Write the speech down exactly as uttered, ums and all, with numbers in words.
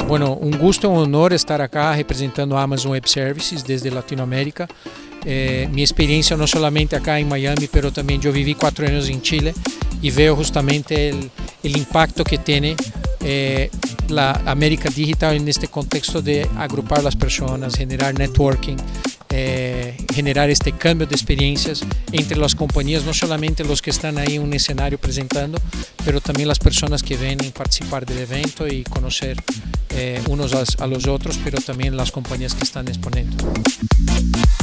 bueno, un gusto, un honor estar acá representando a Amazon Web Services desde Latinoamérica. Eh, mi experiencia no solamente acá en Miami, pero también yo viví cuatro años en Chile y veo justamente el, el impacto que tiene eh, la América Digital en este contexto de agrupar las personas, generar networking, eh, generar este cambio de experiencias entre las compañías, no solamente los que están ahí en un escenario presentando, pero también las personas que vienen a participar del evento y conocer eh, unos a, a los otros, pero también las compañías que están exponiendo.